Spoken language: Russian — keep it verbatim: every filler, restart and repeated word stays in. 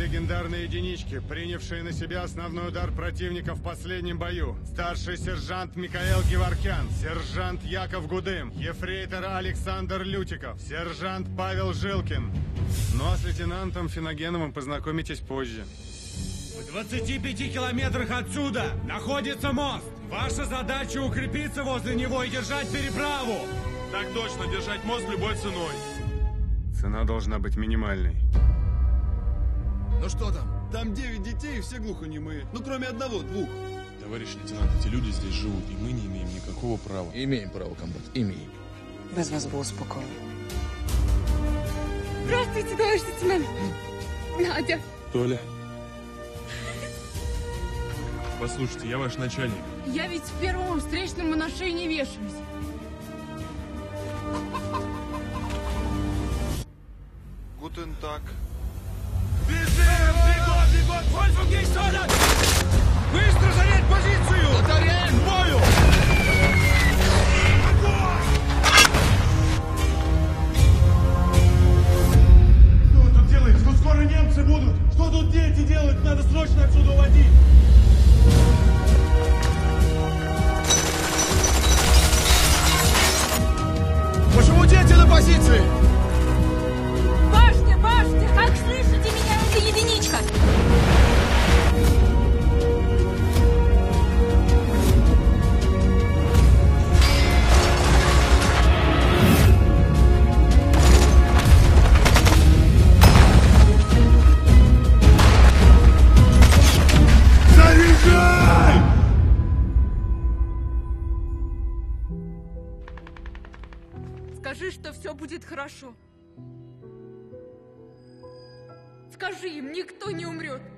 легендарные единички, принявшие на себя основной удар противника в последнем бою. Старший сержант Микаэл Геворкян, сержант Яков Гудым, ефрейтор Александр Лютиков, сержант Павел Жилкин. Ну а с лейтенантом Финогеновым познакомитесь позже. В двадцати пяти километрах отсюда находится мост. Ваша задача укрепиться возле него и держать переправу. Так точно, держать мост любой ценой. Цена должна быть минимальной. Ну что там? Там девять детей и все глухонемые. Ну кроме одного, двух. Товарищ лейтенант, эти люди здесь живут, и мы не имеем никакого права. Имеем право, комбат, имеем. Без вас було спокійно. Здравствуйте, товарищ лейтенант. Надя. Толя. Послушайте, я ваш начальник. Я ведь первому встречному на шею не вешаюсь. Guten Tag. Бежим! Бегом, бегом! Вольфу Гейсона! Быстро занять позицию! Батарея! К бою! Что вы тут делаете? Тут скоро немцы будут! Что тут дети делают? Надо срочно отсюда уводить! Почему дети на позиции? Башня, башня! Как слышите меня, это единичка! Заряжай! Скажи, что все будет хорошо. Скажи им, никто не умрет.